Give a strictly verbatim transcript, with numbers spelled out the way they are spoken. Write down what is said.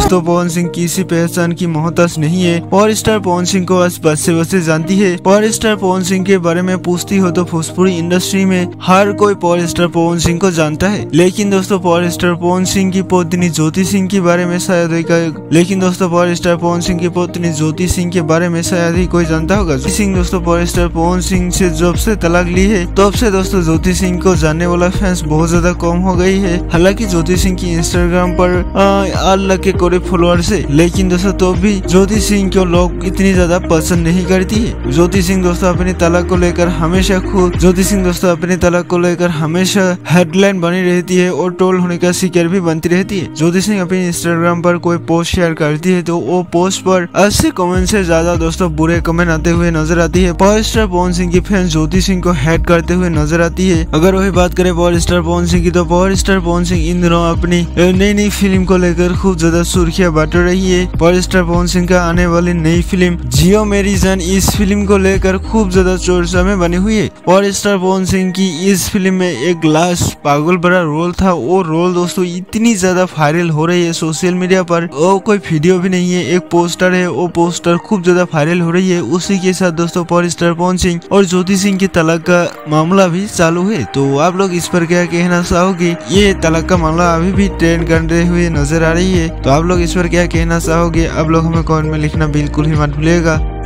दोस्तों पवन सिंह किसी पहचान की मोहताज नहीं है। पावर स्टार पवन सिंह को आज बच्चे बच्चे जानती है। पावर स्टार पवन सिंह के बारे में पूछती हो तो भोजपुरी इंडस्ट्री में हर कोई पावर स्टार पवन सिंह को जानता है। लेकिन दोस्तों पावर स्टार पवन सिंह की पत्नी ज्योति सिंह के बारे में शायद ही लेकिन दोस्तों पावर स्टार पवन सिंह की पत्नी ज्योति सिंह के बारे में शायद ही कोई जानता होगा। ज्योति सिंह दोस्तों पावर स्टार पवन सिंह से जब से तलाक ली है तब से दोस्तों ज्योति सिंह को जानने वाला फैंस बहुत ज्यादा कम हो गई है। हालांकि ज्योति सिंह की इंस्टाग्राम पर आठ लाख के करीब फॉलोअर्स है, लेकिन दोस्तों तो भी ज्योति सिंह को लोग इतनी ज्यादा पसंद नहीं करती है। ज्योति सिंह दोस्तों अपनी तलाक को लेकर हमेशा खुद ज्योति सिंह दोस्तों अपनी तलाक को लेकर हमेशा हेडलाइन बनी रहती है और ट्रोल होने का शिकार भी बनती रहती है। ज्योति सिंह अपनी इंस्टाग्राम पर कोई पोस्ट शेयर करती है तो वो पोस्ट पर अस्सी कमेंट से ज्यादा दोस्तों बुरे कमेंट आते हुए नजर आती है। पावर स्टार पवन सिंह की फैन ज्योति सिंह को हेट करते हुए नजर आती है। अगर वही बात करें पावर स्टार पवन सिंह की तो पावर स्टार पवन सिंह इन दिनों अपनी नई नई फिल्म को लेकर खूब ज्यादा सुर्खियां बांट रही है। पावर स्टार पवन सिंह का आने वाली नई फिल्म जियो मेरी जान, इस फिल्म को लेकर खूब ज्यादा चर्चा में बनी हुई है। पावर स्टार पवन सिंह की इस फिल्म में एक लाश पागल बड़ा रोल था। वो रोल दोस्तों इतनी ज्यादा वायरल हो रही है सोशल मीडिया पर, वो कोई वीडियो भी नहीं है, एक पोस्टर है, वो पोस्टर खूब ज्यादा वायरल हो रही है। उसी के साथ दोस्तों पावर स्टार पवन सिंह और ज्योति सिंह के तलाक का मामला भी चालू है। तो आप लोग इस पर क्या कहना चाहोगे? ये तलाक का मामला अभी भी ट्रेंड करते हुए नजर आ रही है, तो आप लोग इस पर क्या कहना चाहोगे? आप लोग हमें कमेंट में लिखना बिल्कुल ही मत भूलिएगा।